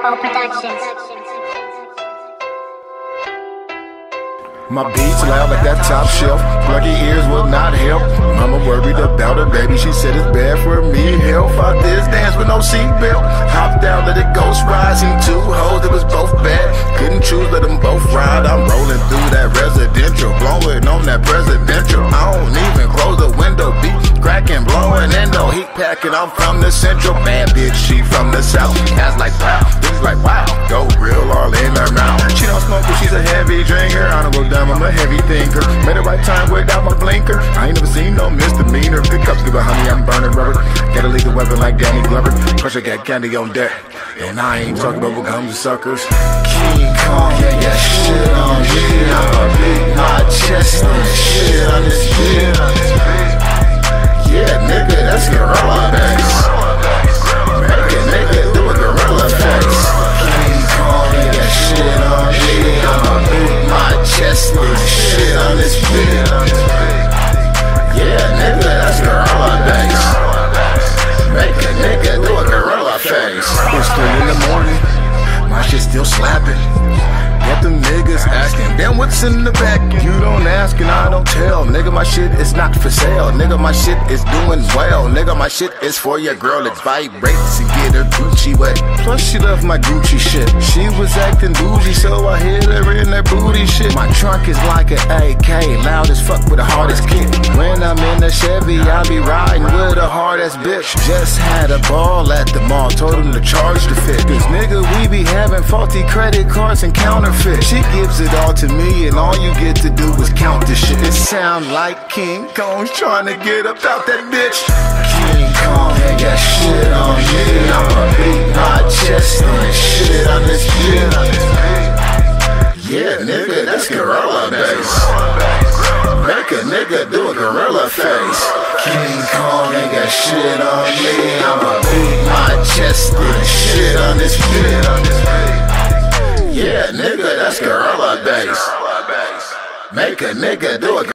Tempo Productions. My beats loud like that top shelf. Pluggy ears will not help. Mama worried about her baby. She said it's bad for me health. Out this dance with no seatbelt. Hopped down, let it ghost ride. Seen two hoes that was both bad. Couldn't choose, let them both ride. I'm rolling through that residential, blowing on that presidential. I don't even close the window. Beat cracking, blowing endo, heat packing. I'm from the central. Bad bitch, she from the south. Cats like wow, bitches like wow. Go real all in her mouth. She don't smoke, but she's a heavy drinker. I don't go down. I'm a heavy thinker. Made the right time without my blinker. I ain't never seen no misdemeanor. Pick up, give a honey, I'm burning rubber. Gotta leave the weapon like Danny Glover. Pressure got candy on deck. And I ain't talking about what comes to suckers. King Kong, yeah, that shit on me. I'ma beat my chest and shit on this beat. Yeah, nigga, that's gorilla bass. Make a nigga do a gorilla face. King Kong, yeah, that shit on me. I'ma beat my chest and shit on this beat. Yeah, nigga, that's gorilla bass. Make a nigga do a gorilla face. It's 3 in the morning, my shit still slapping. Get them niggas asking, damn, what's in the back? You don't ask and I don't tell. Nigga, my shit is not for sale. Nigga, my shit is doing well. Nigga, my shit is for your girl that vibrates and get her Gucci wet. Plus, she loved my Gucci shit. She was acting bougie, so I hit her in that booty shit. My trunk is like an AK, loud as fuck with the hardest kick. When I'm in the Chevy, I be riding with a hard-ass bitch. Just had a ball at the mall, told him to charge the fit. Cause nigga, we be having faulty credit cards and counterfeit. She gives it all to me, and all you get to do is count the shit. It sound like King Kong's trying to get up out that bitch. King Kong, ain't got shit on me. I'ma beat my chest and shit on this beat. Yeah, nigga, that's gorilla bass. Make a nigga do a gorilla face. King Kong ain't got shit on me. I'ma beat my chest and shit on this beat. Yeah, nigga, that's gorilla bass. Make a nigga do a